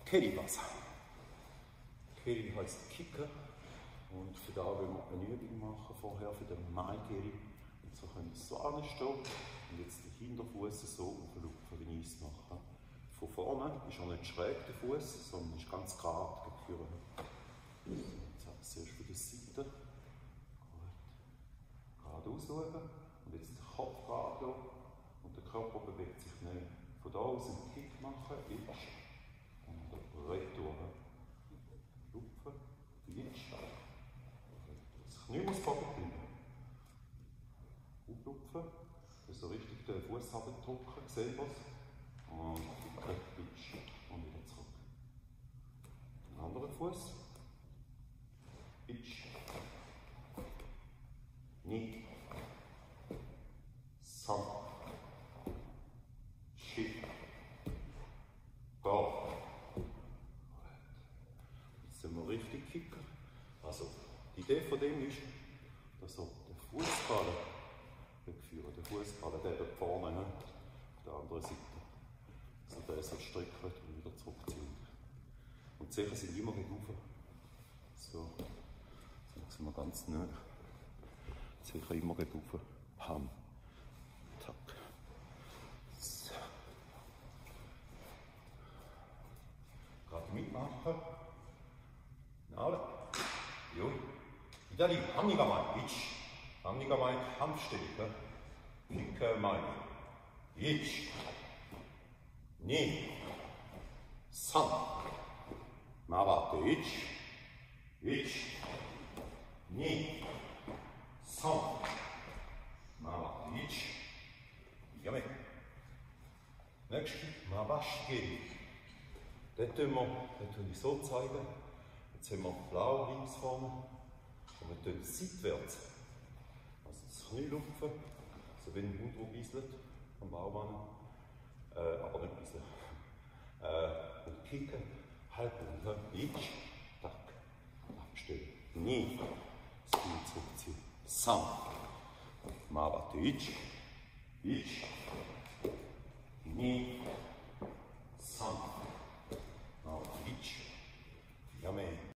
Kelly-Basa. Kelly heisst Kicker und für da wollen wir eine Übung machen vorher für den Mai-Kelly. Und so können wir so anstehen und jetzt den Hinterfuß so auflupfen, wie ich es mache. Von vorne ist auch nicht schräg der Fuß, sondern ist ganz gerade geführt. Jetzt habe ich es erst von der Seite. Gut. Geradeaus schauen und jetzt den Kopf gerade lassen und der Körper bewegt sich nicht. Von da aus einen Kick machen, jetzt und retour. Lupfen, jetzt. Das Knie muss Boden bleiben. Auflupfen, so richtig den Fuß drücken, sehen wir es. Und kicken, pitch und wieder zurück. Den anderen Fuß. Pitch. Knie. Sam. Schick. Go. Jetzt sind wir richtig kicken. Also, die Idee von dem ist, dass er den Fußballen wegführen. Der Fußballen, der dort vorne, ne? Auf der anderen Seite. Also der so strecken und wieder zurückziehen. Und die Zehen sind immer gegenüber. So, jetzt sind wir ganz nah. Die Zehen immer gegenüber. Ham. Tack. So. Gerade mitmachen. Nada. Jo. Idali, hamniga mai, ich. Hamniga mai, Kampfstelle. Kicke mai. Ich. Ni. San. Mawate, ich. Ni. San. Mawate, ich. Yame. Nächste, Mawasch gehen. Das tue ich so zeigen. Jetzt haben wir blau links vorne und wir tun seitwärts. Also das Knie lupfen, so wie ein Hund, der bieselt am Baumann, aber nicht bieseln. Und kicken, halb runter, ich, tack, abstellen. Nie, das Knie zurückziehen. Sam, Mawate, ich, nie.